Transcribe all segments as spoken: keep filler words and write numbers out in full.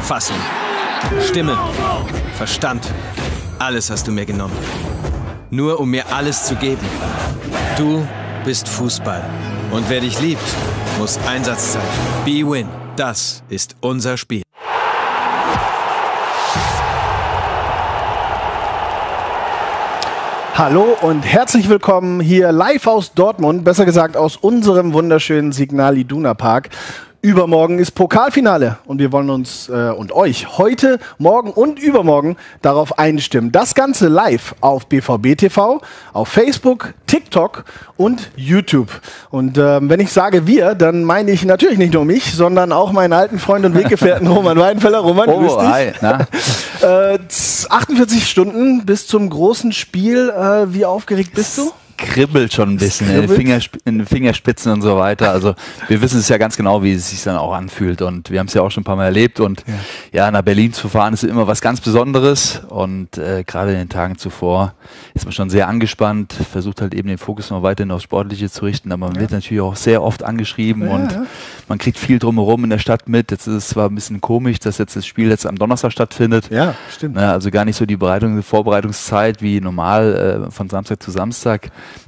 Fassung, Stimme, Verstand. Alles hast du mir genommen. Nur um mir alles zu geben. Du bist Fußball. Und wer dich liebt, muss Einsatz zeigen. B-Win. Das ist unser Spiel. Hallo und herzlich willkommen hier live aus Dortmund, besser gesagt aus unserem wunderschönen Signal Iduna Park. Übermorgen ist Pokalfinale und wir wollen uns äh, und euch heute, morgen und übermorgen darauf einstimmen. Das Ganze live auf B V B T V, auf Facebook, TikTok und YouTube. Und ähm, wenn ich sage wir, dann meine ich natürlich nicht nur mich, sondern auch meinen alten Freund und Weggefährten Roman Weidenfeller. Roman, oh, grüß dich. Hi, na? äh, achtundvierzig Stunden bis zum großen Spiel. Äh, wie aufgeregt bist du? Kribbelt schon ein bisschen in den, Fingersp in den Fingerspitzen und so weiter. Also wir wissen es ja ganz genau, wie es sich dann auch anfühlt und wir haben es ja auch schon ein paar Mal erlebt und ja, ja nach Berlin zu fahren ist immer was ganz Besonderes und äh, gerade in den Tagen zuvor ist man schon sehr angespannt, versucht halt eben den Fokus noch weiterhin aufs Sportliche zu richten, aber man ja. wird natürlich auch sehr oft angeschrieben ja, und ja. man kriegt viel drumherum in der Stadt mit. Jetzt ist es zwar ein bisschen komisch, dass jetzt das Spiel jetzt am Donnerstag stattfindet. Ja, stimmt. Na, also gar nicht so die Bereitung, die Vorbereitungszeit wie normal äh, von Samstag zu Samstag.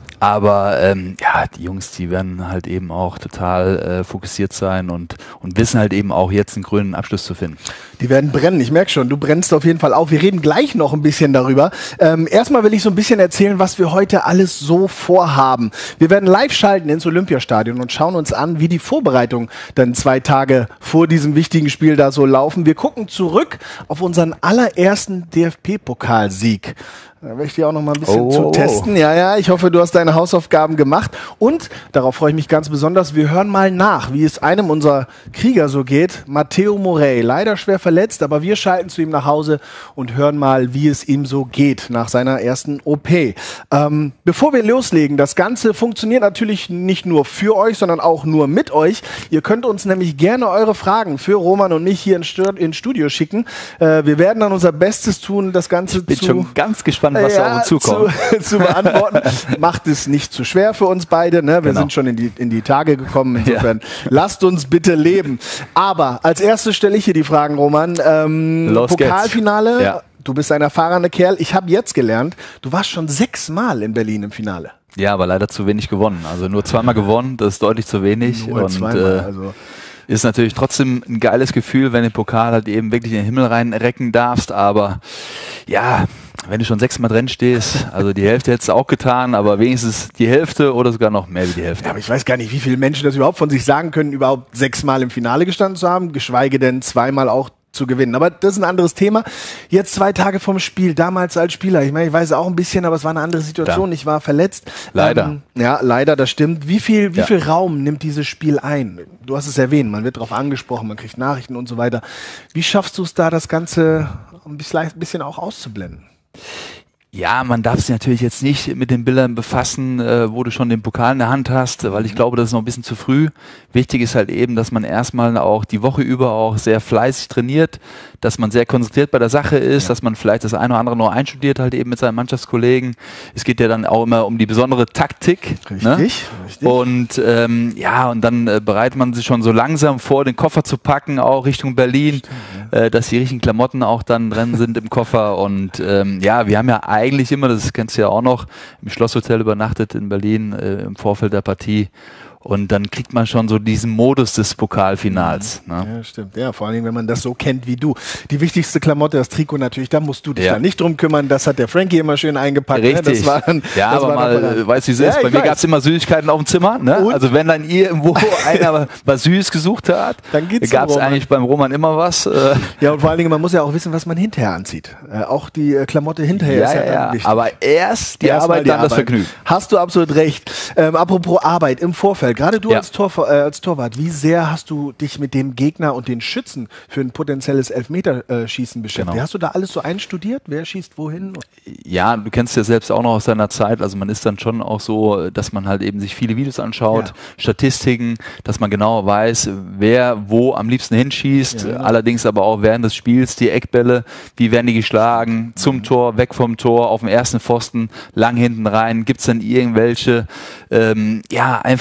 Aber ähm, ja, die Jungs, die werden halt eben auch total äh, fokussiert sein und, und wissen halt eben auch jetzt einen grünen Abschluss zu finden. Die werden brennen, ich merke schon, du brennst auf jeden Fall auf. Wir reden gleich noch ein bisschen darüber. Ähm, erstmal will ich so ein bisschen erzählen, was wir heute alles so vorhaben. Wir werden live schalten ins Olympiastadion und schauen uns an, wie die Vorbereitungen dann zwei Tage vor diesem wichtigen Spiel da so laufen. Wir gucken zurück auf unseren allerersten D F B-Pokalsieg. Da werde ich dir auch noch mal ein bisschen oh, zu oh, testen. Ja, ja, ich hoffe, du hast deine Hausaufgaben gemacht. Und, darauf freue ich mich ganz besonders, wir hören mal nach, wie es einem unserer Krieger so geht. Matteo Morey, leider schwer verletzt, aber wir schalten zu ihm nach Hause und hören mal, wie es ihm so geht nach seiner ersten O P. Ähm, bevor wir loslegen, das Ganze funktioniert natürlich nicht nur für euch, sondern auch nur mit euch. Ihr könnt uns nämlich gerne eure Fragen für Roman und mich hier ins Studio schicken. Äh, wir werden dann unser Bestes tun, das Ganze ich bin zu... schon ganz gespannt, was ja, da auf uns zukommt. Zu, zu beantworten. Macht es nicht zu schwer für uns beide. Ne? Wir genau. sind schon in die, in die Tage gekommen. Insofern ja. lasst uns bitte leben. Aber als erstes stelle ich hier die Fragen, Roman. Ähm, Los Pokalfinale. Ja. Du bist ein erfahrener Kerl. Ich habe jetzt gelernt, du warst schon sechsmal in Berlin im Finale. Ja, aber leider zu wenig gewonnen. Also nur zweimal gewonnen, das ist deutlich zu wenig. Nur und, zweimal, äh, also... Ist natürlich trotzdem ein geiles Gefühl, wenn du den Pokal halt eben wirklich in den Himmel reinrecken darfst, aber ja, wenn du schon sechsmal drin stehst, also die Hälfte hättest du auch getan, aber wenigstens die Hälfte oder sogar noch mehr wie die Hälfte. Ja, aber ich weiß gar nicht, wie viele Menschen das überhaupt von sich sagen können, überhaupt sechsmal im Finale gestanden zu haben, geschweige denn zweimal auch zu gewinnen. Aber das ist ein anderes Thema. Jetzt zwei Tage vom Spiel, damals als Spieler. Ich meine, ich weiß auch ein bisschen, aber es war eine andere Situation. Ja. Ich war verletzt. Leider. Ähm, ja, leider, das stimmt. Wie viel, wie ja. viel Raum nimmt dieses Spiel ein? Du hast es erwähnt, man wird darauf angesprochen, man kriegt Nachrichten und so weiter. Wie schaffst du es da, das Ganze ein bisschen auch auszublenden? Ja, man darf sich natürlich jetzt nicht mit den Bildern befassen, äh, wo du schon den Pokal in der Hand hast, weil ich glaube, das ist noch ein bisschen zu früh. Wichtig ist halt eben, dass man erstmal auch die Woche über auch sehr fleißig trainiert, dass man sehr konzentriert bei der Sache ist, ja. dass man vielleicht das eine oder andere noch einstudiert halt eben mit seinen Mannschaftskollegen. Es geht ja dann auch immer um die besondere Taktik. Richtig, ne? richtig. Und ähm, ja, und dann äh, bereitet man sich schon so langsam vor, den Koffer zu packen, auch Richtung Berlin, Stimmt, ja. äh, dass die richtigen Klamotten auch dann drin sind im Koffer. Und ähm, ja, wir haben ja eigentlich immer, das kennst du ja auch noch, im Schlosshotel übernachtet in Berlin äh, im Vorfeld der Partie. Und dann kriegt man schon so diesen Modus des Pokalfinals. Ne? Ja, stimmt. Ja, vor allen Dingen, wenn man das so kennt wie du. Die wichtigste Klamotte, das Trikot natürlich, da musst du dich ja. da nicht drum kümmern. Das hat der Frankie immer schön eingepackt. Richtig. Ne? Das war dann, ja, das aber war mal, dann, weißt du, wie es ist? Ja, Bei mir weiß. gab es immer Süßigkeiten auf dem Zimmer. Ne? Also wenn dann irgendwo einer was Süßes gesucht hat, dann gab es eigentlich beim Roman immer was. Äh ja, und vor allen Dingen, man muss ja auch wissen, was man hinterher anzieht. Äh, auch die äh, Klamotte hinterher ja, ist ja, ja, dann ja. wichtig. Aber erst die erst Arbeit, die dann Arbeit. das Vergnügen. Hast du absolut recht. Ähm, apropos Arbeit im Vorfeld, gerade du ja. als Tor Äh, als Torwart, wie sehr hast du dich mit dem Gegner und den Schützen für ein potenzielles Elfmeterschießen beschäftigt? Genau. Hast du da alles so einstudiert? Wer schießt wohin? Ja, du kennst ja selbst auch noch aus deiner Zeit, also man ist dann schon auch so, dass man halt eben sich viele Videos anschaut, ja. Statistiken, dass man genau weiß, wer wo am liebsten hinschießt, ja. allerdings aber auch während des Spiels die Eckbälle, wie werden die geschlagen, zum mhm. Tor, weg vom Tor, auf dem ersten Pfosten, lang hinten rein, gibt es dann irgendwelche, ähm, ja, einfach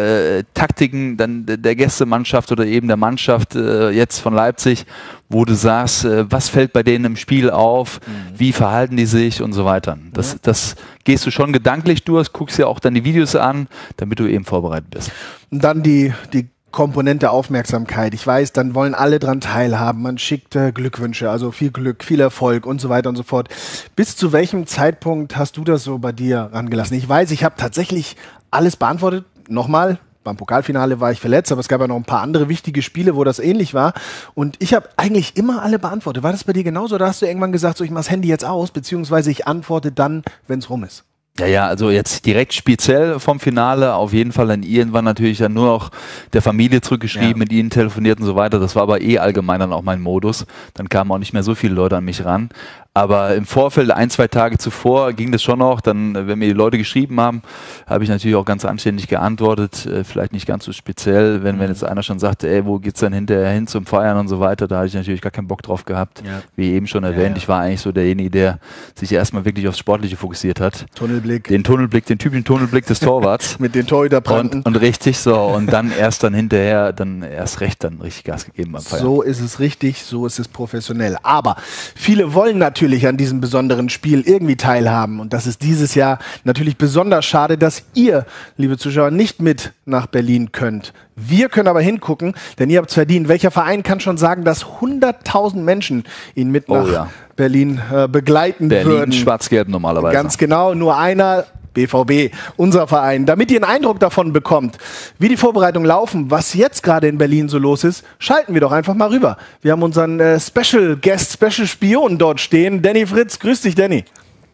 äh, Taktiken dann der Gästemannschaft oder eben der Mannschaft äh, jetzt von Leipzig, wo du sagst, äh, was fällt bei denen im Spiel auf, mhm. wie verhalten die sich und so weiter. Das, ja. das gehst du schon gedanklich durch, guckst ja auch dann die Videos an, damit du eben vorbereitet bist. Und dann die, die Komponente Aufmerksamkeit. Ich weiß, dann wollen alle dran teilhaben. Man schickt äh, Glückwünsche, also viel Glück, viel Erfolg und so weiter und so fort. Bis zu welchem Zeitpunkt hast du das so bei dir rangelassen? Ich weiß, ich habe tatsächlich alles beantwortet. Nochmal, beim Pokalfinale war ich verletzt, aber es gab ja noch ein paar andere wichtige Spiele, wo das ähnlich war. Und ich habe eigentlich immer alle beantwortet. War das bei dir genauso? Oder hast du irgendwann gesagt, so, ich mach das Handy jetzt aus, beziehungsweise ich antworte dann, wenn es rum ist? Ja, ja, also jetzt direkt speziell vom Finale, auf jeden Fall dann irgendwann natürlich dann nur noch der Familie zurückgeschrieben, ja. mit ihnen telefoniert und so weiter. Das war aber eh allgemein dann auch mein Modus. Dann kamen auch nicht mehr so viele Leute an mich ran. Aber im Vorfeld, ein, zwei Tage zuvor, ging das schon noch. Dann, wenn mir die Leute geschrieben haben, habe ich natürlich auch ganz anständig geantwortet. Äh, vielleicht nicht ganz so speziell, wenn, wenn jetzt einer schon sagte, ey, wo geht's dann hinterher hin zum Feiern und so weiter, da hatte ich natürlich gar keinen Bock drauf gehabt. Ja. Wie eben schon erwähnt, ja, ja. ich war eigentlich so derjenige, der sich erstmal wirklich aufs Sportliche fokussiert hat. Tunnelblick. Den Tunnelblick, den typischen Tunnelblick des Torwarts. Mit den Torhüterbranden. Und, und richtig so. Und dann erst dann hinterher, dann erst recht dann richtig Gas gegeben beim Feiern. So ist es richtig, so ist es professionell. Aber viele wollen natürlich an diesem besonderen Spiel irgendwie teilhaben. Und das ist dieses Jahr natürlich besonders schade, dass ihr, liebe Zuschauer, nicht mit nach Berlin könnt. Wir können aber hingucken, denn ihr habt es verdient. Welcher Verein kann schon sagen, dass hunderttausend Menschen ihn mit nach oh, ja. Berlin äh, begleiten Berlin, würden? Berlin, schwarz-gelb normalerweise. Ganz genau, nur einer, B V B, unser Verein. Damit ihr einen Eindruck davon bekommt, wie die Vorbereitungen laufen, was jetzt gerade in Berlin so los ist, schalten wir doch einfach mal rüber. Wir haben unseren äh, Special Guest, Special Spion dort stehen. Danny Fritz, grüß dich, Danny.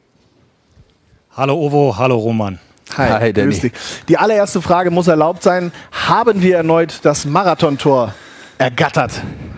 Hallo Ovo, hallo Roman. Hi, Hi Danny. Grüß dich. Die allererste Frage muss erlaubt sein. Haben wir erneut das Marathontor ergattert?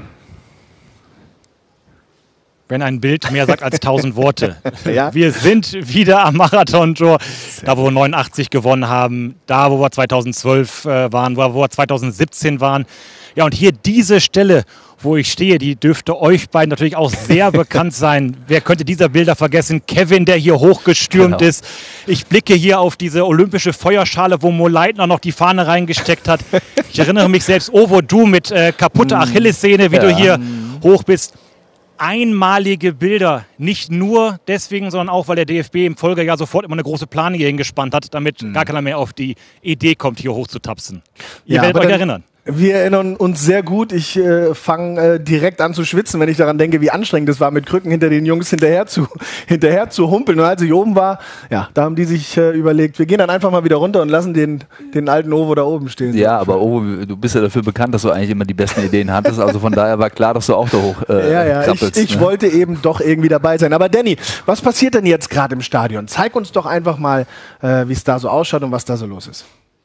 Wenn ein Bild mehr sagt als tausend Worte. Ja? Wir sind wieder am Marathontor, da wo wir neunundachtzig gewonnen haben, da wo wir zweitausendzwölf äh, waren, wo wir zweitausendsiebzehn waren. Ja, und hier diese Stelle, wo ich stehe, die dürfte euch beiden natürlich auch sehr bekannt sein. Wer könnte dieser Bilder vergessen? Kevin, der hier hochgestürmt genau. ist. Ich blicke hier auf diese olympische Feuerschale, wo Mo Leitner noch die Fahne reingesteckt hat. Ich erinnere mich selbst, Ovo, du mit äh, kaputter Achillessehne, wie ja. du hier hoch bist. Einmalige Bilder, nicht nur deswegen, sondern auch, weil der D F B im Folgejahr sofort immer eine große Plane hier hingespannt hat, damit mhm. gar keiner mehr auf die Idee kommt, hier hoch zu tapsen. Ihr ja, werdet euch erinnern. Wir erinnern uns sehr gut. Ich äh, fange äh, direkt an zu schwitzen, wenn ich daran denke, wie anstrengend es war, mit Krücken hinter den Jungs hinterher zu, hinterher zu humpeln. Und als ich oben war, ja, da haben die sich äh, überlegt, wir gehen dann einfach mal wieder runter und lassen den, den alten Ovo da oben stehen. Ja, aber Ovo, du bist ja dafür bekannt, dass du eigentlich immer die besten Ideen hattest. Also von daher war klar, dass du auch da hoch äh, Ja, ja, ich, ich ne? wollte eben doch irgendwie dabei sein. Aber Danny, was passiert denn jetzt gerade im Stadion? Zeig uns doch einfach mal, äh, wie es da so ausschaut und was da so los ist.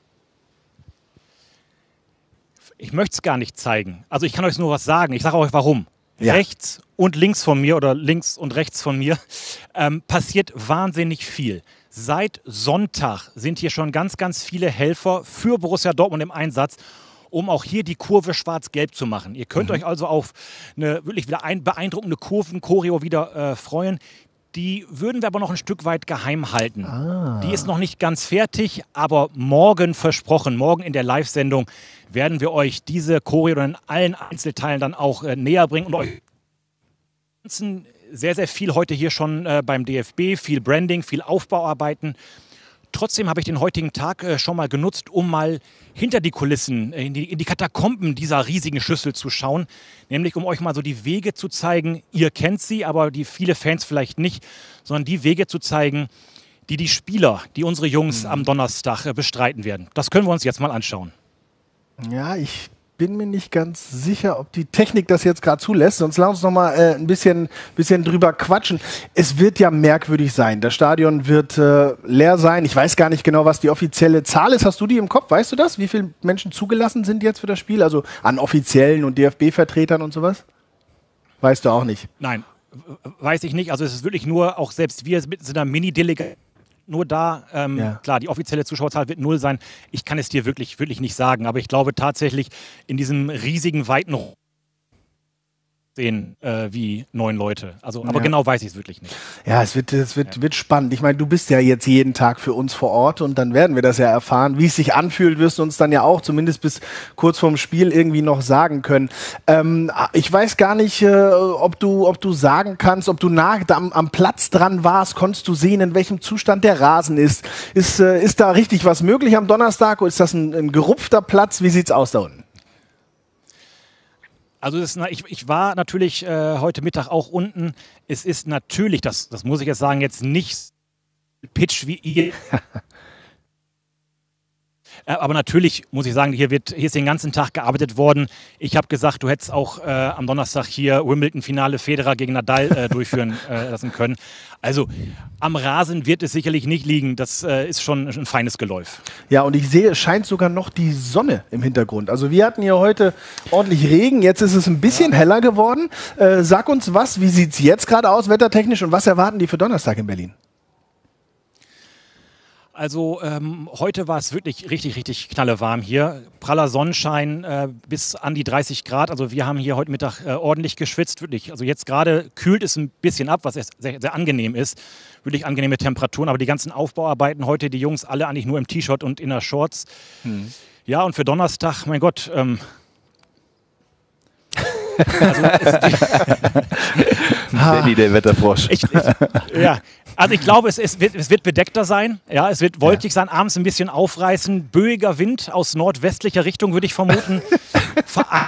Ich möchte es gar nicht zeigen. Also ich kann euch nur was sagen. Ich sage euch warum. Ja. Rechts und links von mir oder links und rechts von mir ähm, passiert wahnsinnig viel. Seit Sonntag sind hier schon ganz, ganz viele Helfer für Borussia Dortmund im Einsatz, um auch hier die Kurve schwarz-gelb zu machen. Ihr könnt mhm. euch also auf eine wirklich wieder ein beeindruckende Kurven-Choreo wieder äh, freuen. Die würden wir aber noch ein Stück weit geheim halten. Ah. Die ist noch nicht ganz fertig, aber morgen versprochen, morgen in der Live-Sendung werden wir euch diese Choreo in allen Einzelteilen dann auch äh, näher bringen und euch sehr, sehr viel heute hier schon äh, beim D F B, viel Branding, viel Aufbauarbeiten. Trotzdem habe ich den heutigen Tag äh, schon mal genutzt, um mal hinter die Kulissen, äh, in, die, in die Katakomben dieser riesigen Schüssel zu schauen. Nämlich um euch mal so die Wege zu zeigen, ihr kennt sie, aber die viele Fans vielleicht nicht, sondern die Wege zu zeigen, die die Spieler, die unsere Jungs mhm. am Donnerstag äh, bestreiten werden. Das können wir uns jetzt mal anschauen. Ja, ich bin mir nicht ganz sicher, ob die Technik das jetzt gerade zulässt. Sonst lass uns noch mal äh, ein bisschen, bisschen drüber quatschen. Es wird ja merkwürdig sein. Das Stadion wird äh, leer sein. Ich weiß gar nicht genau, was die offizielle Zahl ist. Hast du die im Kopf? Weißt du das? Wie viele Menschen zugelassen sind jetzt für das Spiel? Also an Offiziellen und D F B-Vertretern und sowas? Weißt du auch nicht? Nein, weiß ich nicht. Also es ist wirklich nur, auch selbst wir sind in einer Mini-Delegation. Nur da, ähm, ja. klar, die offizielle Zuschauerzahl wird null sein. Ich kann es dir wirklich, wirklich nicht sagen. Aber ich glaube tatsächlich, in diesem riesigen, weiten sehen äh, wie neun Leute. Also, aber Ja. genau weiß ich es wirklich nicht. Ja, es wird, es wird, wird spannend. Ich meine, du bist ja jetzt jeden Tag für uns vor Ort und dann werden wir das ja erfahren. Wie es sich anfühlt, wirst du uns dann ja auch zumindest bis kurz vorm Spiel irgendwie noch sagen können. Ähm, ich weiß gar nicht, äh, ob du, ob du sagen kannst, ob du nah am, am Platz dran warst. Konntest du sehen, in welchem Zustand der Rasen ist? Ist, äh, ist da richtig was möglich am Donnerstag oder ist das ein, ein gerupfter Platz? Wie sieht's aus da unten? Also das, ich, ich war natürlich äh, heute Mittag auch unten. Es ist natürlich, das, das muss ich jetzt sagen, jetzt nicht Pitch wie ihr. äh, aber natürlich muss ich sagen, hier, wird, hier ist den ganzen Tag gearbeitet worden. Ich habe gesagt, du hättest auch äh, am Donnerstag hier Wimbledon-Finale Federer gegen Nadal äh, durchführen äh, lassen können. Also am Rasen wird es sicherlich nicht liegen. Das äh, ist schon ein feines Geläuf. Ja, und ich sehe, es scheint sogar noch die Sonne im Hintergrund. Also wir hatten hier heute ordentlich Regen, jetzt ist es ein bisschen ja. heller geworden. Äh, sag uns was, wie sieht es jetzt gerade aus, wettertechnisch, und was erwarten die für Donnerstag in Berlin? Also ähm, heute war es wirklich richtig, richtig knallewarm hier. Praller Sonnenschein äh, bis an die dreißig Grad. Also wir haben hier heute Mittag äh, ordentlich geschwitzt. Wirklich. Also jetzt gerade kühlt es ein bisschen ab, was sehr, sehr angenehm ist. Wirklich angenehme Temperaturen. Aber die ganzen Aufbauarbeiten heute, die Jungs alle eigentlich nur im T-Shirt und in der Shorts. Hm. Ja, und für Donnerstag, mein Gott. Ähm, also Danny, der Wetterfrosch. Ich, ich, ja, also ich glaube, es, es, wird, es wird bedeckter sein. Ja, es wird wolkig ja. sein, abends ein bisschen aufreißen. Böiger Wind aus nordwestlicher Richtung, würde ich vermuten. Ver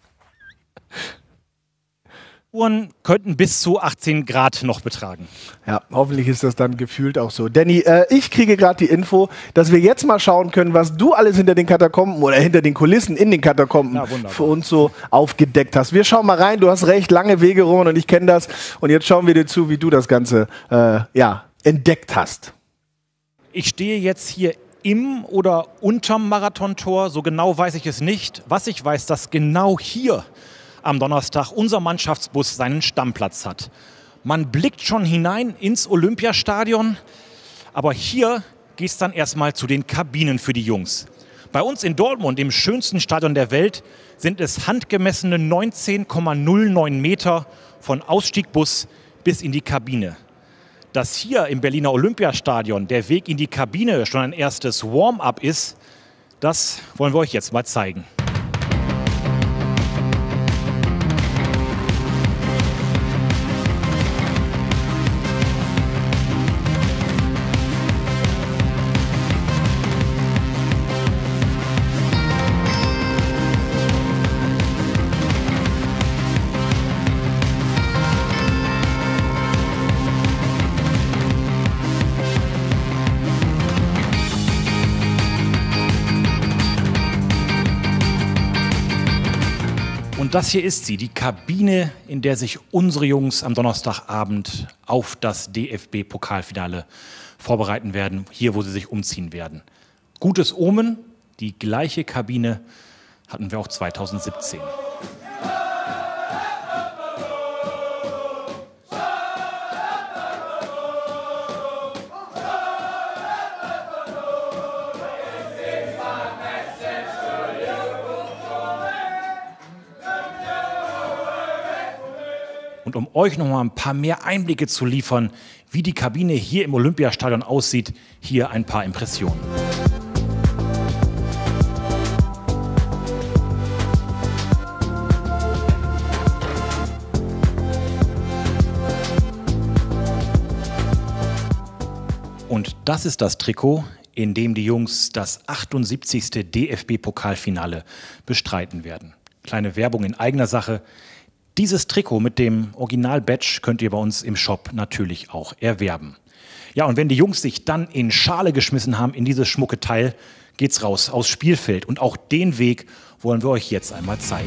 könnten bis zu achtzehn Grad noch betragen. Ja, hoffentlich ist das dann gefühlt auch so. Danny, äh, ich kriege gerade die Info, dass wir jetzt mal schauen können, was du alles hinter den Katakomben oder hinter den Kulissen in den Katakomben ja, für uns so aufgedeckt hast. Wir schauen mal rein, du hast recht, lange Wege rum und ich kenne das. Und jetzt schauen wir dir zu, wie du das Ganze äh, ja, entdeckt hast. Ich stehe jetzt hier im oder unterm Marathontor, so genau weiß ich es nicht. Was ich weiß, dass genau hier am Donnerstag unser Mannschaftsbus seinen Stammplatz hat. Man blickt schon hinein ins Olympiastadion, aber hier geht es dann erstmal zu den Kabinen für die Jungs. Bei uns in Dortmund, dem schönsten Stadion der Welt, sind es handgemessene neunzehn Komma null neun Meter von Ausstiegbus bis in die Kabine. Dass hier im Berliner Olympiastadion der Weg in die Kabine schon ein erstes Warm-up ist, das wollen wir euch jetzt mal zeigen. Und das hier ist sie, die Kabine, in der sich unsere Jungs am Donnerstagabend auf das D F B-Pokalfinale vorbereiten werden, hier wo sie sich umziehen werden. Gutes Omen, die gleiche Kabine hatten wir auch zweitausendsiebzehn. Und um euch noch mal ein paar mehr Einblicke zu liefern, wie die Kabine hier im Olympiastadion aussieht, hier ein paar Impressionen. Und das ist das Trikot, in dem die Jungs das achtundsiebzigste D F B-Pokalfinale bestreiten werden. Kleine Werbung in eigener Sache. Dieses Trikot mit dem Original-Badge könnt ihr bei uns im Shop natürlich auch erwerben. Ja, und wenn die Jungs sich dann in Schale geschmissen haben in dieses schmucke Teil, geht's raus aufs Spielfeld. Und auch den Weg wollen wir euch jetzt einmal zeigen.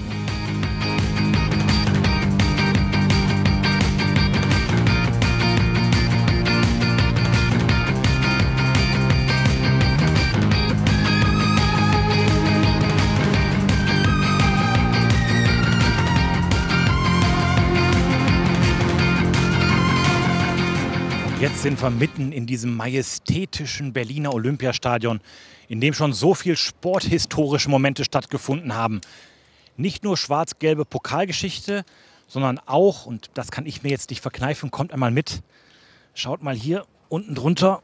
Jetzt sind wir mitten in diesem majestätischen Berliner Olympiastadion, in dem schon so viel sporthistorische Momente stattgefunden haben. Nicht nur schwarz-gelbe Pokalgeschichte, sondern auch, und das kann ich mir jetzt nicht verkneifen, kommt einmal mit, schaut mal hier unten drunter,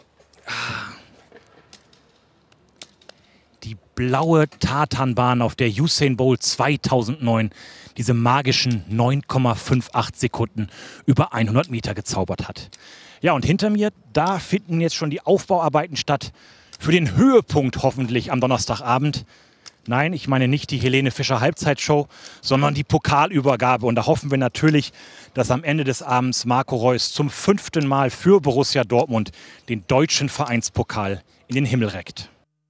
die blaue Tatanbahn, auf der Usain Bolt zweitausendneun diese magischen neun Komma achtundfünfzig Sekunden über hundert Meter gezaubert hat. Ja, und hinter mir, da finden jetzt schon die Aufbauarbeiten statt für den Höhepunkt hoffentlich am Donnerstagabend. Nein, ich meine nicht die Helene Fischer Halbzeitshow, sondern die Pokalübergabe. Und da hoffen wir natürlich, dass am Ende des Abends Marco Reus zum fünften Mal für Borussia Dortmund den deutschen Vereinspokal in den Himmel reckt.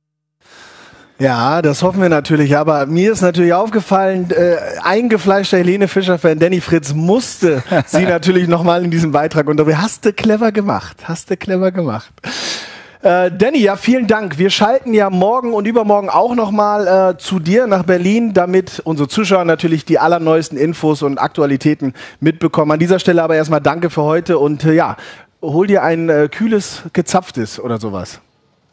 Ja, das hoffen wir natürlich, aber mir ist natürlich aufgefallen, äh, eingefleischter Helene Fischer-Fan Danny Fritz musste sie natürlich nochmal in diesem Beitrag unterbringen. Hast du clever gemacht, hast du clever gemacht. Äh, Danny, ja, vielen Dank. Wir schalten ja morgen und übermorgen auch nochmal äh, zu dir nach Berlin, damit unsere Zuschauer natürlich die allerneuesten Infos und Aktualitäten mitbekommen. An dieser Stelle aber erstmal danke für heute und äh, ja, hol dir ein äh, kühles, gezapftes oder sowas.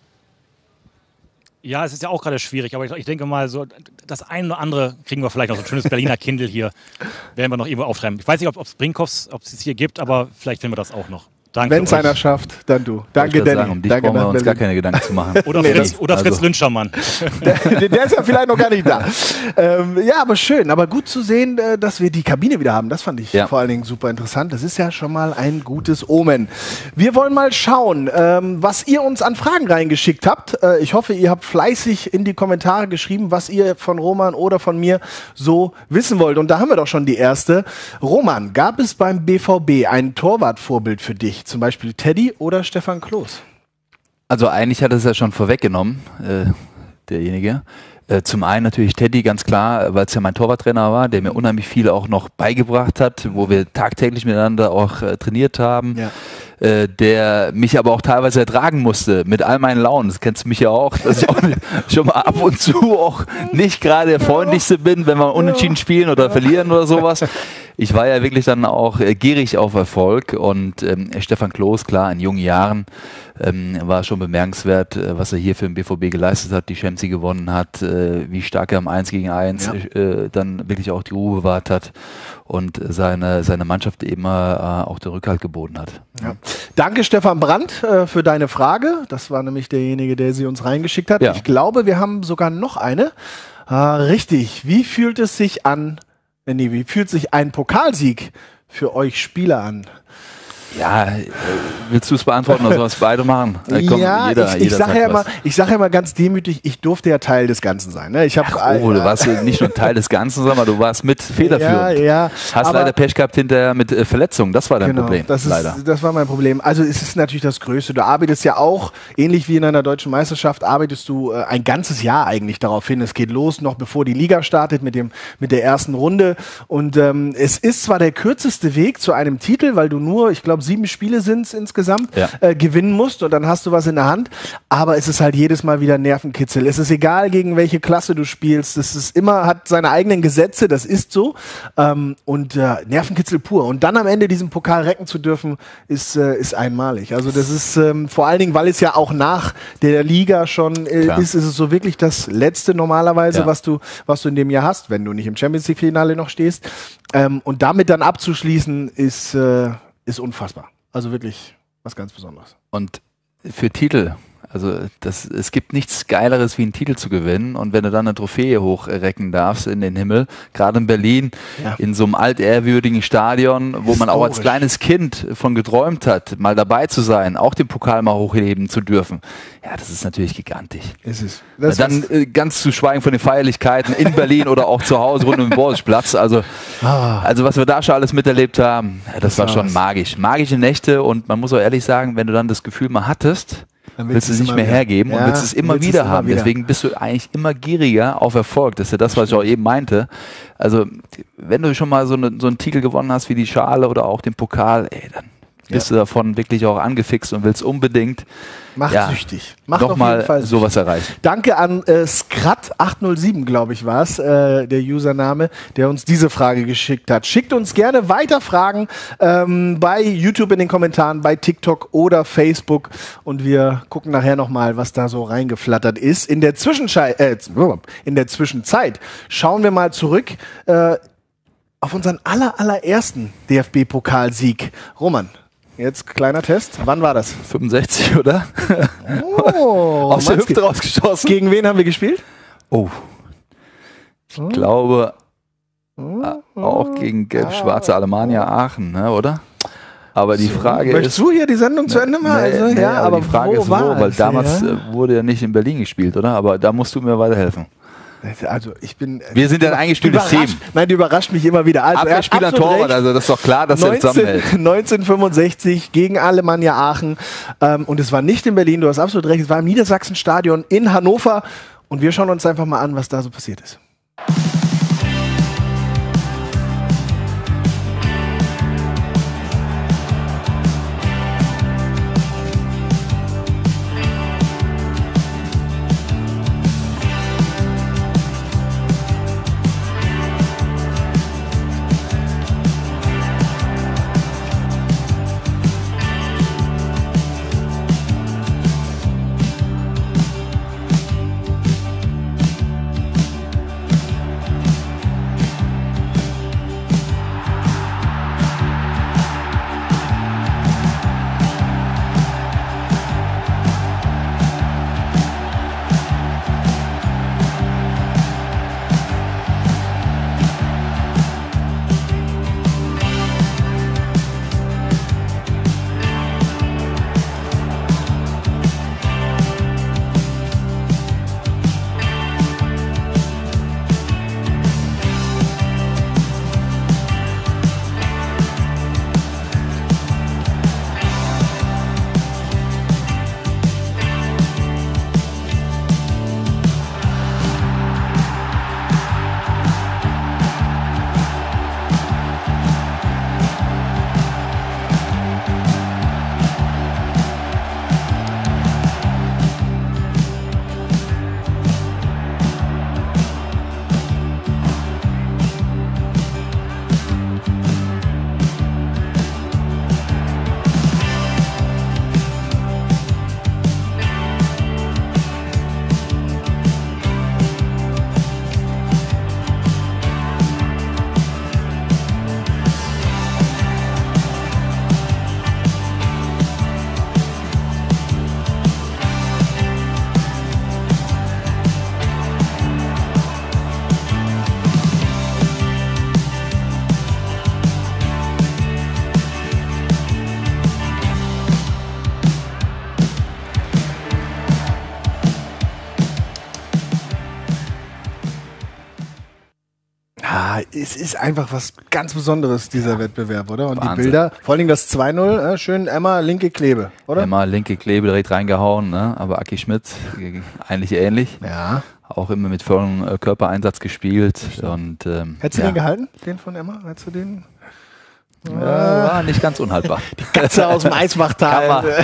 Ja, es ist ja auch gerade schwierig, aber ich, ich denke mal, so das eine oder andere kriegen wir vielleicht noch, so ein schönes Berliner Kindle hier, werden wir noch irgendwo auftreiben. Ich weiß nicht, ob es Brinkhoffs, ob es es hier gibt, aber vielleicht finden wir das auch noch. Wenn es einer schafft, dann du. Danke, Danny. Sagen, um dich Danke, brauchen wir uns Berlin. gar keine Gedanken zu machen. Oder Nee, Fritz, das- oder Fritz also- Lünschermann. Der, der ist ja vielleicht noch gar nicht da. Ähm, ja, aber schön. Aber gut zu sehen, äh, dass wir die Kabine wieder haben. Das fand ich Ja. vor allen Dingen super interessant. Das ist ja schon mal ein gutes Omen. Wir wollen mal schauen, ähm, was ihr uns an Fragen reingeschickt habt. Äh, ich hoffe, ihr habt fleißig in die Kommentare geschrieben, was ihr von Roman oder von mir so wissen wollt. Und da haben wir doch schon die erste. Roman, gab es beim B V B ein Torwartvorbild für dich? Zum Beispiel Teddy oder Stefan Kloß? Also eigentlich hat er es ja schon vorweggenommen, äh, derjenige. Äh, zum einen natürlich Teddy, ganz klar, weil es ja mein Torwarttrainer war, der mir unheimlich viel auch noch beigebracht hat, wo wir tagtäglich miteinander auch äh, trainiert haben. Ja. Äh, der mich aber auch teilweise ertragen musste mit all meinen Launen. Das kennst du mich ja auch, dass ich auch schon mal ab und zu auch nicht gerade der freundlichste bin, wenn wir unentschieden spielen oder verlieren oder sowas. Ich war ja wirklich dann auch äh, gierig auf Erfolg und ähm, Stefan Kloß, klar, in jungen Jahren ähm, war schon bemerkenswert, äh, was er hier für den B V B geleistet hat, die Champions League gewonnen hat, äh, wie stark er am eins gegen eins Ja. äh, dann wirklich auch die Ruhe bewahrt hat und seine, seine Mannschaft immer äh, auch den Rückhalt geboten hat. Ja. Danke, Stefan Brandt, äh, für deine Frage. Das war nämlich derjenige, der sie uns reingeschickt hat. Ja. Ich glaube, wir haben sogar noch eine. Ah, richtig. Wie fühlt es sich an, äh, nee, wie fühlt sich ein Pokalsieg für euch Spieler an? Ja, äh, willst du es beantworten oder sollen wir es beide machen? Äh, komm, ja, jeder, ich, ich jeder sage sagt ja immer, was. ich sage ja immer ganz demütig, ich durfte ja Teil des Ganzen sein. Ne? Ich hab, Oh, du warst ja nicht nur Teil des Ganzen, sondern du warst mit federführend. Ja, ja. Hast aber- leider Pech gehabt hinterher mit äh, Verletzungen, das war dein Genau, Problem, das ist, leider. das war mein Problem. Also es ist natürlich das Größte. Du arbeitest ja auch, ähnlich wie in einer deutschen Meisterschaft, arbeitest du äh, ein ganzes Jahr eigentlich darauf hin. Es geht los, noch bevor die Liga startet mit, dem, mit der ersten Runde. Und ähm, es ist zwar der kürzeste Weg zu einem Titel, weil du nur, ich glaube, sieben Spiele sind es insgesamt, Ja. äh, gewinnen musst und dann hast du was in der Hand. Aber es ist halt jedes Mal wieder Nervenkitzel. Es ist egal, gegen welche Klasse du spielst. Es ist immer, hat seine eigenen Gesetze, das ist so. Ähm, und äh, Nervenkitzel pur. Und dann am Ende diesen Pokal recken zu dürfen, ist, äh, ist einmalig. Also das ist ähm, vor allen Dingen, weil es ja auch nach der Liga schon äh, Klar. ist, ist es so wirklich das Letzte normalerweise, Ja. was du, was du in dem Jahr hast, wenn du nicht im Champions League Finale noch stehst. Ähm, und damit dann abzuschließen, ist, äh, ist unfassbar. Also wirklich was ganz Besonderes. Und für Titel, also das, es gibt nichts Geileres, wie einen Titel zu gewinnen. Und wenn du dann eine Trophäe hochrecken darfst in den Himmel, gerade in Berlin, Ja. in so einem altehrwürdigen Stadion, wo man auch als Historisch. kleines Kind von geträumt hat, mal dabei zu sein, auch den Pokal mal hochheben zu dürfen, ja, das ist natürlich gigantisch. Ist es. Das dann was- äh, ganz zu schweigen von den Feierlichkeiten in Berlin oder auch zu Hause rund um den Borsigplatz. Also, Ah. also was wir da schon alles miterlebt haben, ja, das war war schon was. magisch. Magische Nächte und man muss auch ehrlich sagen, wenn du dann das Gefühl mal hattest, Dann willst du es nicht immer mehr wieder. hergeben Ja, und willst es immer willst es wieder immer haben. wieder. Deswegen bist du eigentlich immer gieriger auf Erfolg. Das ist ja das, was ich auch eben meinte. Also wenn du schon mal so, eine, so einen Titel gewonnen hast wie die Schale oder auch den Pokal, ey, dann bist du davon wirklich auch angefixt und willst unbedingt Macht ja, süchtig. Macht auf jeden nochmal Fall süchtig. sowas erreichen. Danke an äh, Skrat acht null sieben, glaube ich, war es, äh, der Username, der uns diese Frage geschickt hat. Schickt uns gerne weiter Fragen ähm, bei YouTube in den Kommentaren, bei TikTok oder Facebook und wir gucken nachher nochmal, was da so reingeflattert ist. In der, Zwischenschei äh, in der Zwischenzeit schauen wir mal zurück. Äh, auf unseren aller, allerersten D F B-Pokalsieg. Roman, jetzt kleiner Test. Wann war das? fünfundsechzig, oder? Oh, aus der Hüfte rausgeschossen. Gegen wen haben wir gespielt? Oh, ich oh. glaube oh. auch gegen gelb-schwarze Alemannia Aachen, ne, oder? Aber die Frage Möchtest ist... Möchtest du hier die Sendung zu Ende machen? Nee, also, nee, ja, aber, aber die Frage wo ist wo, weil damals ja? wurde ja nicht in Berlin gespielt, oder? Aber da musst du mir weiterhelfen. Also ich bin... Wir sind ja ein eingespieltes Team. Nein, die überrascht mich immer wieder. Also Abwehrspieler, Torwart, also das ist doch klar, dass er zusammenhält. neunzehnhundertfünfundsechzig gegen Alemannia Aachen. Ähm, und es war nicht in Berlin, du hast absolut recht, es war im Niedersachsenstadion in Hannover. Und wir schauen uns einfach mal an, was da so passiert ist. Es ist einfach was ganz Besonderes, dieser ja. Wettbewerb, oder? Und Wahnsinn. Die Bilder, vor allem das zwei null, äh, schön Emma, linke Klebe, oder? Emma, linke Klebe, direkt reingehauen, ne? Aber Aki Schmidt, eigentlich ähnlich. Ja. Auch immer mit vollem äh, Körpereinsatz gespielt. Und, ähm, Hättest du ja. den gehalten, den von Emma? Hättest du den? Ja, war nicht ganz unhaltbar. Die Katze aus dem Eismachtal.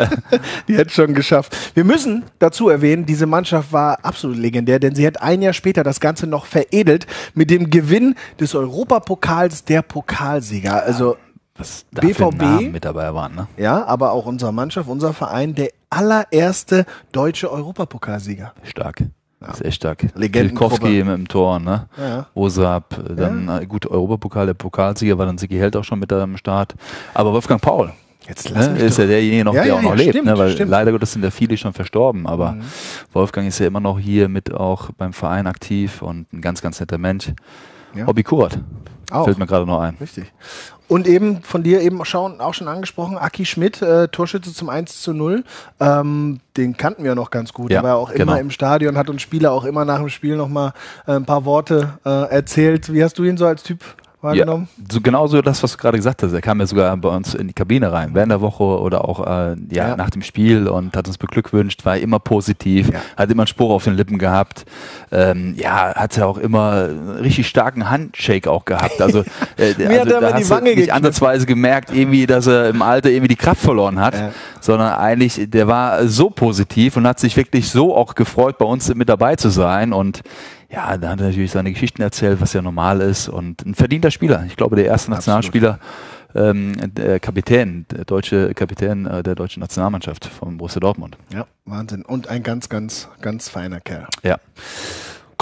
Die hätte es schon geschafft. Wir müssen dazu erwähnen, diese Mannschaft war absolut legendär, denn sie hat ein Jahr später das Ganze noch veredelt mit dem Gewinn des Europapokals der Pokalsieger. Also was da B V für B Namen mit dabei waren, ne? Ja, aber auch unsere Mannschaft, unser Verein, der allererste deutsche Europapokalsieger. Stark. Das ist echt stark. Legendengruppe. Pilkowski im Tor, ne? Ja. Osap, dann ja. gut, Europapokal, der Pokalsieger war dann Sigi Held auch schon mit am Start. Aber Wolfgang Paul, Jetzt lass ne, mich ist doch. ja derjenige noch, ja, der ja, auch noch ja, lebt, stimmt, ne? Weil stimmt. leider Gottes sind ja viele schon verstorben, aber mhm. Wolfgang ist ja immer noch hier mit auch beim Verein aktiv und ein ganz, ganz netter Mensch. Ja. Hobby Kurt, auch. fällt mir gerade noch ein. Richtig. Und eben von dir eben schon, auch schon angesprochen, Aki Schmidt, äh, Torschütze zum eins zu null. Ähm, den kannten wir ja noch ganz gut. Ja, er war auch genau. immer im Stadion, hat uns Spieler auch immer nach dem Spiel noch mal äh, ein paar Worte äh, erzählt. Wie hast du ihn so als Typ wahrgenommen? Ja, so genauso das, was du gerade gesagt hast. Er kam ja sogar bei uns in die Kabine rein, während der Woche oder auch äh, ja, Ja. nach dem Spiel und hat uns beglückwünscht, war immer positiv, Ja. hat immer einen Spruch auf den Lippen gehabt. Ähm, ja, hat ja auch immer einen richtig starken Handshake auch gehabt. Also, äh, Mir also hat er da immer die hast Wange du nicht gekniffen. ansatzweise gemerkt, irgendwie, dass er im Alter irgendwie die Kraft verloren hat, Ja. sondern eigentlich, der war so positiv und hat sich wirklich so auch gefreut, bei uns mit dabei zu sein und ja, da hat er natürlich seine Geschichten erzählt, was ja normal ist und ein verdienter Spieler. Ich glaube, der erste Nationalspieler, ähm, der Kapitän, der deutsche Kapitän äh, der deutschen Nationalmannschaft von Borussia Dortmund. Ja, Wahnsinn. Und ein ganz, ganz, ganz feiner Kerl. Ja.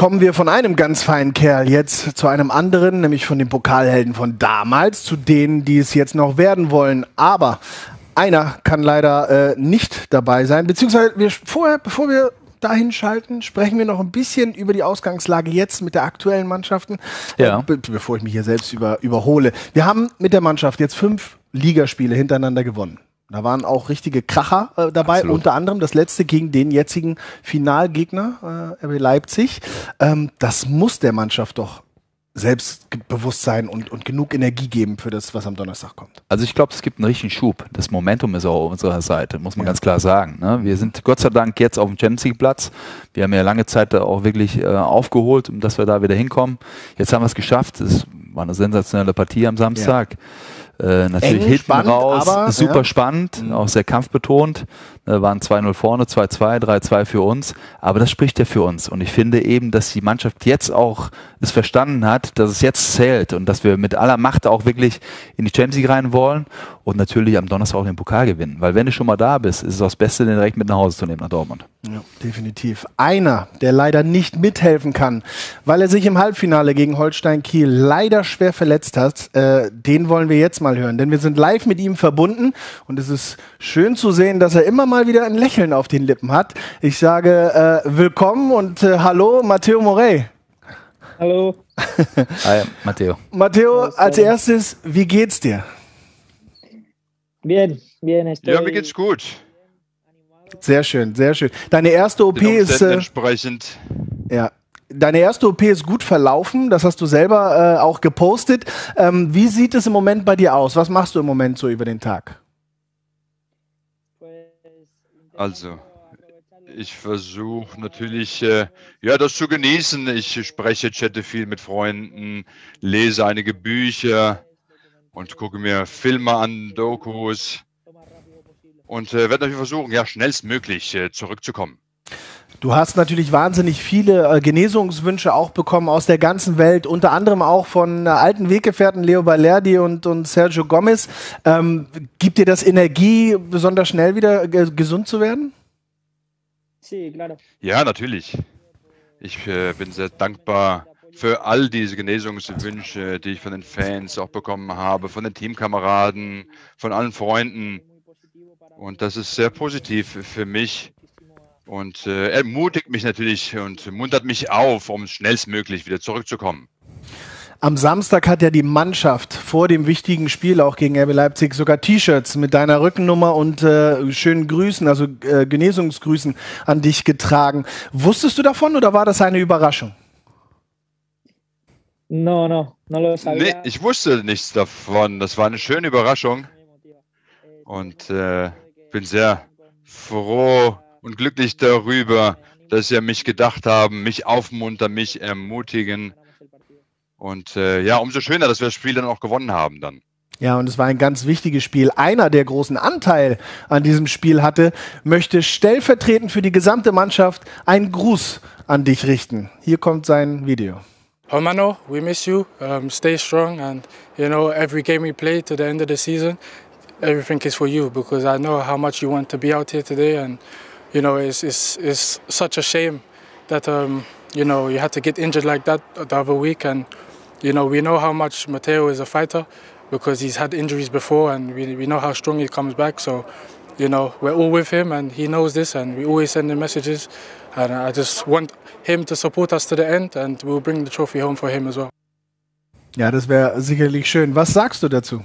kommen wir von einem ganz feinen Kerl jetzt zu einem anderen, nämlich von den Pokalhelden von damals, zu denen, die es jetzt noch werden wollen. Aber einer kann leider äh, nicht dabei sein, beziehungsweise wir vorher, bevor wir dahin schalten, sprechen wir noch ein bisschen über die Ausgangslage jetzt mit der aktuellen Mannschaften, Ja. äh, be bevor ich mich hier selbst über, überhole. Wir haben mit der Mannschaft jetzt fünf Ligaspiele hintereinander gewonnen. Da waren auch richtige Kracher äh, dabei, Absolut. unter anderem das letzte gegen den jetzigen Finalgegner, äh, R B Leipzig. Ähm, das muss der Mannschaft doch Selbstbewusstsein und, und genug Energie geben für das, was am Donnerstag kommt. Also ich glaube, es gibt einen richtigen Schub. Das Momentum ist auch auf unserer Seite, muss man Ja. ganz klar sagen. Ne? Wir sind Gott sei Dank jetzt auf dem Champions League Platz. Wir haben ja lange Zeit da auch wirklich äh, aufgeholt, um dass wir da wieder hinkommen. Jetzt haben wir es geschafft. Es war eine sensationelle Partie am Samstag. Äh, natürlich Eng, hinten spannend, raus, aber, super ja. spannend, auch sehr kampfbetont. Äh, waren zwei null vorne, zwei zwei, drei zwei für uns. Aber das spricht ja für uns. Und ich finde eben, dass die Mannschaft jetzt auch es verstanden hat, dass es jetzt zählt und dass wir mit aller Macht auch wirklich in die Champions League rein wollen und natürlich am Donnerstag auch den Pokal gewinnen. Weil wenn du schon mal da bist, ist es auch das Beste, den direkt mit nach Hause zu nehmen nach Dortmund. Ja, definitiv. Einer, der leider nicht mithelfen kann, weil er sich im Halbfinale gegen Holstein Kiel leider schwer verletzt hat, äh, den wollen wir jetzt mal hören. Denn wir sind live mit ihm verbunden und es ist schön zu sehen, dass er immer mal wieder ein Lächeln auf den Lippen hat. Ich sage äh, willkommen und äh, hallo, Matteo Morey. Hallo. Hi, Matteo. Matteo, als erstes, wie geht's dir? Bien, bien. Estoy... Ja, mir geht's gut. Sehr schön, sehr schön. Deine erste O P Den ist Umständen äh, entsprechend. ja. Deine erste O P ist gut verlaufen, das hast du selber äh, auch gepostet. Ähm, wie sieht es im Moment bei dir aus? Was machst du im Moment so über den Tag? Also, ich versuche natürlich, äh, ja, das zu genießen. Ich spreche, chatte viel mit Freunden, lese einige Bücher und gucke mir Filme an, Dokus und äh, werde natürlich versuchen, ja, schnellstmöglich äh, zurückzukommen. Du hast natürlich wahnsinnig viele äh, Genesungswünsche auch bekommen aus der ganzen Welt, unter anderem auch von äh, alten Weggefährten Leo Balerdi und, und Sergio Gomez. Ähm, gibt dir das Energie, besonders schnell wieder ge gesund zu werden? Sí, claro. Ja, natürlich. Ich äh, bin sehr dankbar für all diese Genesungswünsche, die ich von den Fans auch bekommen habe, von den Teamkameraden, von allen Freunden. Und das ist sehr positiv für mich und äh, ermutigt mich natürlich und muntert mich auf, um schnellstmöglich wieder zurückzukommen. Am Samstag hat ja die Mannschaft vor dem wichtigen Spiel auch gegen R B Leipzig sogar T-Shirts mit deiner Rückennummer und äh, schönen Grüßen, also äh, Genesungsgrüßen an dich getragen. Wusstest du davon oder war das eine Überraschung? No, no, no lo sabía. Nee, ich wusste nichts davon. Das war eine schöne Überraschung und äh, bin sehr froh und glücklich darüber, dass sie an mich gedacht haben, mich aufmuntern, mich ermutigen. Und äh, ja, umso schöner, dass wir das Spiel dann auch gewonnen haben dann. Ja, und es war ein ganz wichtiges Spiel. Einer, der großen Anteil an diesem Spiel hatte, möchte stellvertretend für die gesamte Mannschaft einen Gruß an dich richten. Hier kommt sein Video. Hermano, we miss you. Um, stay strong, and you know every game we play to the end of the season, everything is for you because I know how much you want to be out here today, and you know it's it's, it's such a shame that um, you know you had to get injured like that the other week, and you know we know how much Matteo is a fighter because he's had injuries before, and we we know how strong he comes back. So you know we're all with him, and he knows this, and we always send him messages, and I just want him to support us to the end, and we'll bring the trophy home for him as well. Ja, das wäre sicherlich schön. Was sagst du dazu?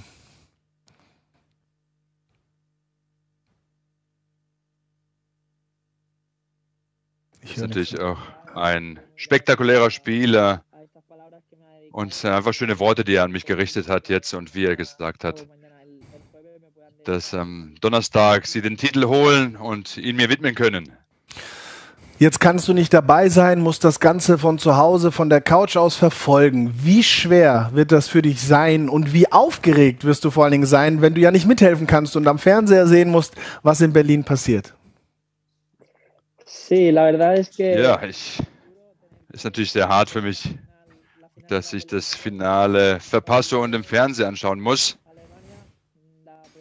Ist natürlich auch ein spektakulärer Spieler und einfach schöne Worte, die er an mich gerichtet hat jetzt und wie er gesagt hat, dass am Donnerstag sie den Titel holen und ihn mir widmen können. Jetzt kannst du nicht dabei sein, musst das Ganze von zu Hause, von der Couch aus verfolgen. Wie schwer wird das für dich sein und wie aufgeregt wirst du vor allen Dingen sein, wenn du ja nicht mithelfen kannst und am Fernseher sehen musst, was in Berlin passiert? Sí, la verdad es que Ja, ich ist natürlich sehr hart für mich, dass ich das Finale verpasse und im Fernsehen anschauen muss.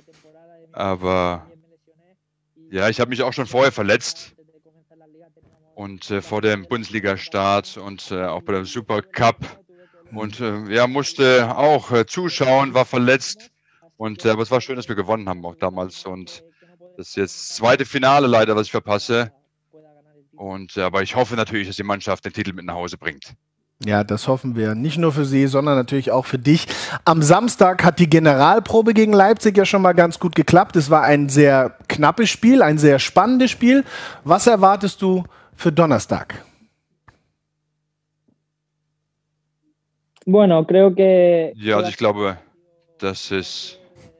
Aber ja, ich habe mich auch schon vorher verletzt. und äh, vor dem Bundesliga-Start und äh, auch bei der Supercup. Und äh, ja, musste auch äh, zuschauen, war verletzt. Und, äh, aber es war schön, dass wir gewonnen haben auch damals. Und das ist jetzt das zweite Finale leider, was ich verpasse. Und, äh, aber ich hoffe natürlich, dass die Mannschaft den Titel mit nach Hause bringt. Ja, das hoffen wir. Nicht nur für Sie, sondern natürlich auch für dich. Am Samstag hat die Generalprobe gegen Leipzig ja schon mal ganz gut geklappt. Es war ein sehr knappes Spiel, ein sehr spannendes Spiel. Was erwartest du für Donnerstag? Bueno, creo que Ja, also ich glaube, dass es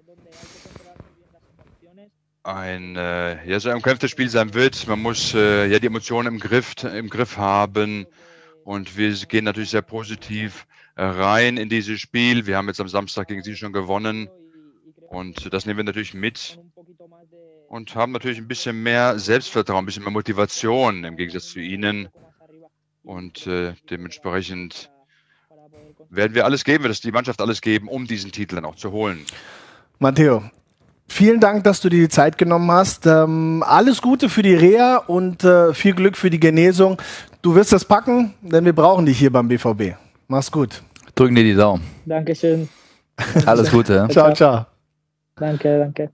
ein, äh, ja, so ein umkämpftes Spiel sein wird. Man muss äh, ja die Emotionen im Griff, im Griff haben. Und wir gehen natürlich sehr positiv äh, rein in dieses Spiel. Wir haben jetzt am Samstag gegen Sie schon gewonnen. Und das nehmen wir natürlich mit. Und haben natürlich ein bisschen mehr Selbstvertrauen, ein bisschen mehr Motivation im Gegensatz zu Ihnen. Und äh, dementsprechend werden wir alles geben, wird es die Mannschaft alles geben, um diesen Titel dann auch zu holen. Matteo, vielen Dank, dass du dir die Zeit genommen hast. Ähm, alles Gute für die Reha und äh, viel Glück für die Genesung. Du wirst das packen, denn wir brauchen dich hier beim B V B. Mach's gut. Drücken dir die Daumen. Dankeschön. Alles Gute. Ja? Ciao, ciao. Danke, danke.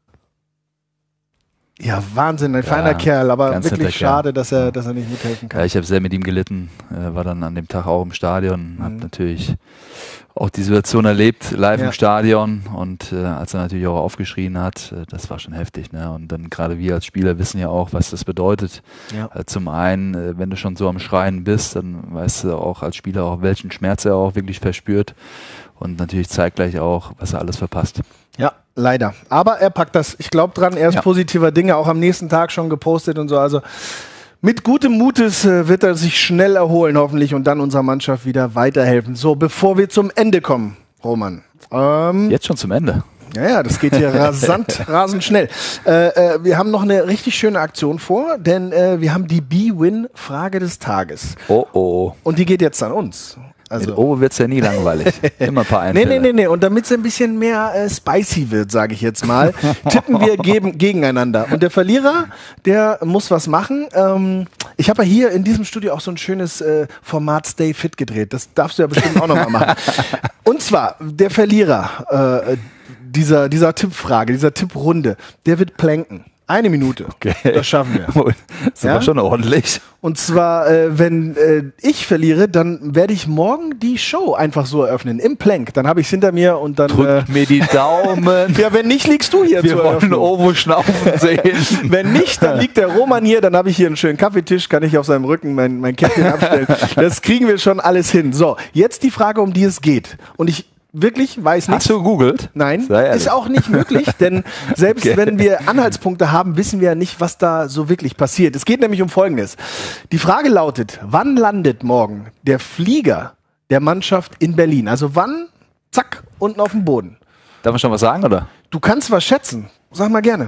Ja, Wahnsinn, ein Ja, feiner Kerl, aber ganz wirklich netter Kerl. schade, dass er, dass er nicht mithelfen kann. Ja, ich habe sehr mit ihm gelitten, äh, war dann an dem Tag auch im Stadion, habe natürlich auch die Situation erlebt, live Ja. im Stadion und äh, als er natürlich auch aufgeschrien hat, äh, das war schon heftig. Ne? Und dann gerade wir als Spieler wissen ja auch, was das bedeutet. Ja. Äh, zum einen, äh, wenn du schon so am Schreien bist, dann weißt du auch als Spieler auch, welchen Schmerz er auch wirklich verspürt und natürlich zeitgleich auch, was er alles verpasst. Ja, leider. Aber er packt das. Ich glaube dran, er ist Ja. positiver Dinge, auch am nächsten Tag schon gepostet und so. Also mit gutem Mutes äh, wird er sich schnell erholen, hoffentlich, und dann unserer Mannschaft wieder weiterhelfen. So, bevor wir zum Ende kommen, Roman. Ähm, Jetzt schon zum Ende. Ja, ja, das geht hier rasant, rasend schnell. Äh, äh, wir haben noch eine richtig schöne Aktion vor, denn äh, wir haben die B-Win-Frage des Tages. Oh oh. Und die geht jetzt an uns. Mit Also, O wird's ja nie langweilig. Immer ein paar nee, Einfälle. nee, nee, nee. Und damit es ein bisschen mehr äh, spicy wird, sage ich jetzt mal, tippen wir geben, gegeneinander. Und der Verlierer, der muss was machen. Ähm, ich habe ja hier in diesem Studio auch so ein schönes äh, Format Stay Fit gedreht. Das darfst du ja bestimmt auch noch mal machen. Und zwar, der Verlierer äh, dieser, dieser Tippfrage, dieser Tipprunde, der wird planken. Eine Minute. Okay. Das schaffen wir. Das ist aber Ja? schon ordentlich. Und zwar, äh, wenn äh, ich verliere, dann werde ich morgen die Show einfach so eröffnen, im Plank. Dann habe ich es hinter mir und dann... Äh, Drückt mir die Daumen. ja, wenn nicht, liegst du hier Wir zur wollen Eröffnung. Ovo schnaufen sehen. Wenn nicht, dann liegt der Roman hier, dann habe ich hier einen schönen Kaffeetisch, kann ich auf seinem Rücken mein, mein Käppchen abstellen. Das kriegen wir schon alles hin. So, jetzt die Frage, um die es geht. Und ich wirklich weiß nicht... Hast du gegoogelt? Nein, Sei ehrlich. ist auch nicht möglich, denn selbst Okay. wenn wir Anhaltspunkte haben, wissen wir ja nicht, was da so wirklich passiert. Es geht nämlich um Folgendes. Die Frage lautet, wann landet morgen der Flieger der Mannschaft in Berlin? Also wann, zack, unten auf dem Boden. Darf man schon was sagen, oder? Du kannst was schätzen. Sag mal gerne.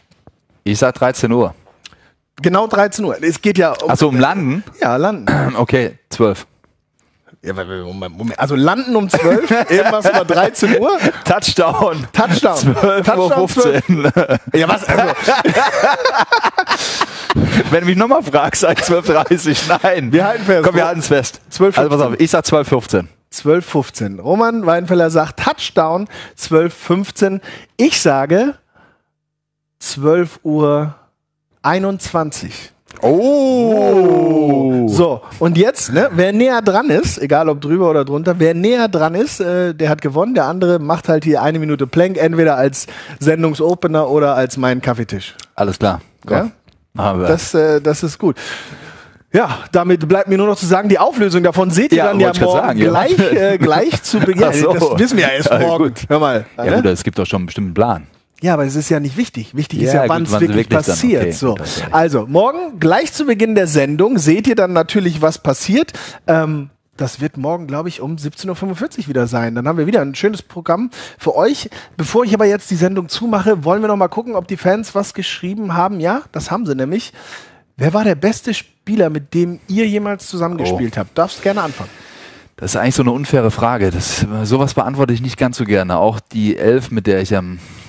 Ich sag dreizehn Uhr. Genau dreizehn Uhr. Es geht ja um... Achso, um Landen? Ja, landen. Okay, zwölf. Ja, Moment, Moment. Also landen um zwölf, irgendwas über dreizehn Uhr. Touchdown. Touchdown. zwölf Uhr Touchdown, fünfzehn. Ja, was? Also, Wenn du mich nochmal fragst, sag ich zwölf Uhr dreißig. Nein. wir halten fest. Komm, wir halten es fest. zwölf Uhr Also pass auf, ich sag zwölf Uhr fünfzehn. zwölf Uhr fünfzehn. Roman Weidenfeller sagt Touchdown, zwölf Uhr fünfzehn. Ich sage zwölf Uhr einundzwanzig. Oh. So, und jetzt, ne, wer näher dran ist, egal ob drüber oder drunter, wer näher dran ist, äh, der hat gewonnen. Der andere macht halt hier eine Minute Plank, entweder als Sendungsopener oder als meinen Kaffeetisch. Alles klar. Ja? Komm. Machen wir. Das, äh, das ist gut. Ja, damit bleibt mir nur noch zu sagen, die Auflösung davon seht ihr Ja, dann ja wollte ich grad morgen sagen, ja. gleich, äh, gleich zu Beginn. Ach so. Das wissen wir ja erst Ja, morgen. gut. Hör mal. ja, ne? gut, es gibt doch schon einen bestimmten Plan. Ja, aber es ist ja nicht wichtig. Wichtig ist Ja, ja, wann gut, es wann sie wirklich, wirklich dann- passiert. okay, so. gut, hast du recht. Also, morgen, gleich zu Beginn der Sendung, seht ihr dann natürlich, was passiert. Ähm, das wird morgen, glaube ich, um siebzehn Uhr fünfundvierzig wieder sein. Dann haben wir wieder ein schönes Programm für euch. Bevor ich aber jetzt die Sendung zumache, wollen wir noch mal gucken, ob die Fans was geschrieben haben. Ja, das haben sie nämlich. Wer war der beste Spieler, mit dem ihr jemals zusammengespielt Oh. habt? Darfst gerne anfangen. Das ist eigentlich so eine unfaire Frage. Das, sowas beantworte ich nicht ganz so gerne. Auch die Elf, mit der ich am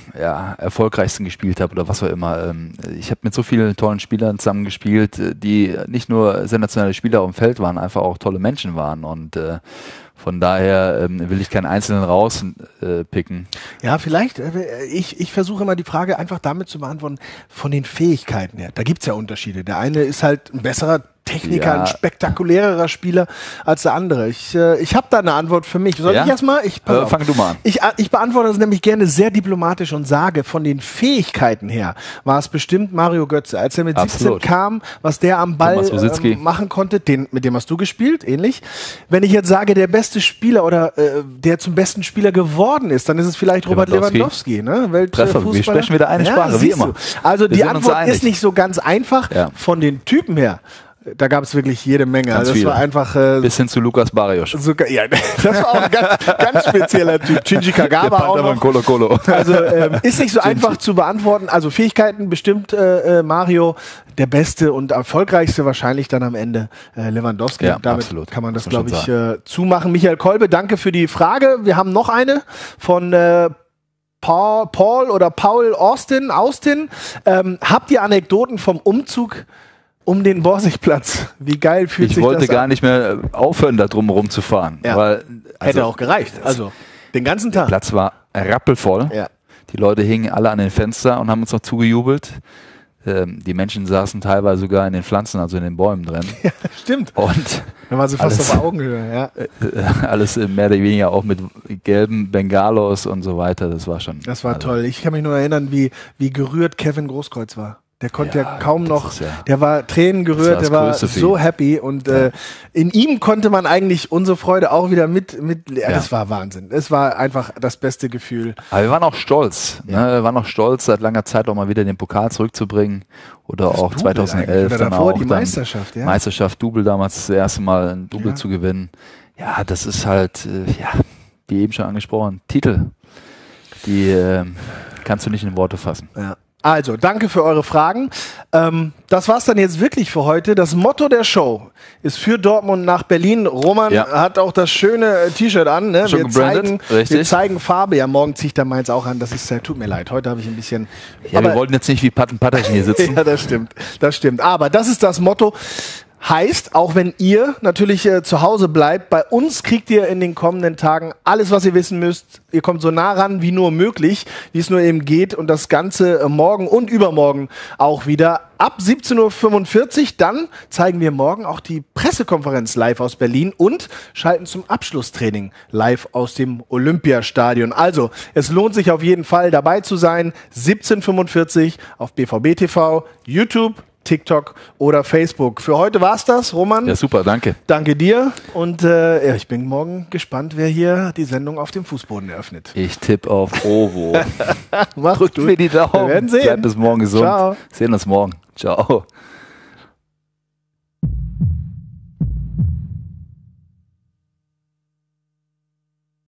ja, erfolgreichsten gespielt habe oder was auch immer. Ähm, ich habe mit so vielen tollen Spielern zusammengespielt, die nicht nur sensationelle Spieler auf dem Feld waren, einfach auch tolle Menschen waren. Und äh, von daher ähm, will ich keinen Einzelnen rauspicken. Äh, ja, vielleicht, äh, ich, ich versuche immer die Frage einfach damit zu beantworten, von den Fähigkeiten her. Da gibt es ja Unterschiede. Der eine ist halt ein besserer Techniker, ja. ein spektakulärerer Spieler als der andere. Ich, äh, ich habe da eine Antwort für mich. Soll ja? ich erstmal? Ich, äh, fang du mal an. Ich, ich beantworte das nämlich gerne sehr diplomatisch und sage, von den Fähigkeiten her war es bestimmt Mario Götze. Als er mit Absolut. siebzehn kam, was der am Ball äh, machen konnte, den, mit dem hast du gespielt, ähnlich. Wenn ich jetzt sage, der beste Spieler oder äh, der zum besten Spieler geworden ist, dann ist es vielleicht Robert Lewandowski. Ne? Treffer, wir sprechen wieder eine Sprache, ja, wie immer. Du. Also wir die Antwort ist nicht so ganz einfach. Ja. Von den Typen her, da gab es wirklich jede Menge. Ganz also das viele. war einfach äh, bis hin zu Lukas Barrios. Sogar, ja, das war auch ein ganz, ganz spezieller Typ. Shinji Kagawa auch noch. Colo Colo. Also ähm, ist nicht so einfach zu beantworten. Also Fähigkeiten bestimmt äh, Mario, der beste und erfolgreichste wahrscheinlich dann am Ende äh, Lewandowski. Ja, Damit absolut. kann man das, glaube ich, äh, zumachen. Michael Kolbe, danke für die Frage. Wir haben noch eine von äh, Paul, Paul oder Paul Austin. Austin. Ähm, habt ihr Anekdoten vom Umzug um den Borsigplatz? Wie geil fühlt ich sich das an? Ich wollte gar nicht mehr aufhören, da drum rumzufahren. Ja. Weil, also, hätte auch gereicht. Also den ganzen Tag. Der Platz war rappelvoll. Ja. Die Leute hingen alle an den Fenstern und haben uns noch zugejubelt. Ähm, die Menschen saßen teilweise sogar in den Pflanzen, also in den Bäumen drin. Ja, stimmt. Und dann war sie fast alles, auf Augenhöhe. Ja. Äh, alles mehr oder weniger auch mit gelben Bengalos und so weiter. Das war schon. Das war also, toll. Ich kann mich nur erinnern, wie, wie gerührt Kevin Großkreuz war. Der konnte ja, ja kaum noch, ja, der war Tränen gerührt, der war so happy und ja. äh, in ihm konnte man eigentlich unsere Freude auch wieder mit, mit ja, ja. Das war Wahnsinn. Es war einfach das beste Gefühl. Aber wir waren auch stolz, ja. ne? Wir waren auch stolz, seit langer Zeit auch mal wieder den Pokal zurückzubringen oder das auch Double zweitausendelf oder dann davor auch die Meisterschaft, ja. Meisterschaft, Double damals das erste Mal ein Double ja. zu gewinnen. Ja, das ist halt, äh, ja, wie eben schon angesprochen, Titel, die äh, kannst du nicht in Worte fassen. Ja. Also, danke für eure Fragen. Ähm, das war's dann jetzt wirklich für heute. Das Motto der Show ist für Dortmund nach Berlin. Roman ja. hat auch das schöne äh, T-Shirt an. Ne? Wir, zeigen, wir zeigen Farbe. Ja, morgen ziehe ich dann meins auch an. Das ist, äh, tut mir leid. Heute habe ich ein bisschen... Ja, aber wir wollten jetzt nicht wie Patten Patterchen hier sitzen. Ja, das stimmt. Das stimmt. Aber das ist das Motto. Heißt, auch wenn ihr natürlich äh, zu Hause bleibt, bei uns kriegt ihr in den kommenden Tagen alles, was ihr wissen müsst. Ihr kommt so nah ran wie nur möglich, wie es nur eben geht. Und das Ganze äh, morgen und übermorgen auch wieder ab siebzehn Uhr fünfundvierzig. Dann zeigen wir morgen auch die Pressekonferenz live aus Berlin und schalten zum Abschlusstraining live aus dem Olympiastadion. Also, es lohnt sich auf jeden Fall dabei zu sein. siebzehn Uhr fünfundvierzig auf B V B T V, YouTube, TikTok oder Facebook. Für heute war's das, Roman. Ja, super, danke. Danke dir und äh, ja, ich bin morgen gespannt, wer hier die Sendung auf dem Fußboden eröffnet. Ich tippe auf Ovo. Drückt mir die Daumen. Wir werden sehen. Bleibt bis morgen gesund. Ciao. Sehen uns morgen. Ciao.